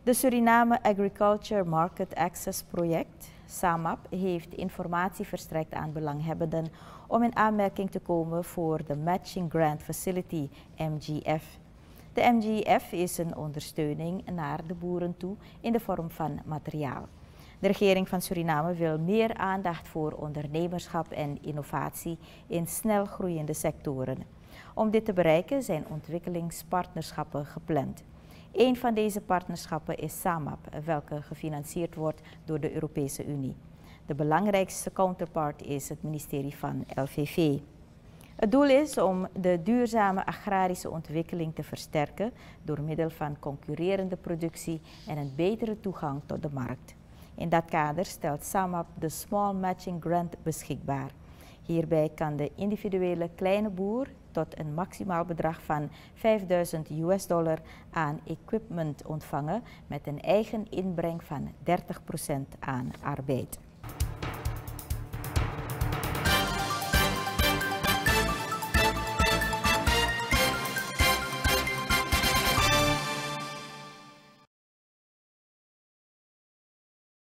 De Suriname Agriculture Market Access Project, SAMAP, heeft informatie verstrekt aan belanghebbenden om in aanmerking te komen voor de Matching Grant Facility, MGF. De MGF is een ondersteuning naar de boeren toe in de vorm van materiaal. De regering van Suriname wil meer aandacht voor ondernemerschap en innovatie in snel groeiende sectoren. Om dit te bereiken zijn ontwikkelingspartnerschappen gepland. Een van deze partnerschappen is SAMAP, welke gefinancierd wordt door de Europese Unie. De belangrijkste counterpart is het ministerie van LVV. Het doel is om de duurzame agrarische ontwikkeling te versterken door middel van concurrerende productie en een betere toegang tot de markt. In dat kader stelt SAMAP de Small Matching Grant beschikbaar. Hierbij kan de individuele kleine boer tot een maximaal bedrag van $5.000 aan equipment ontvangen met een eigen inbreng van 30% aan arbeid.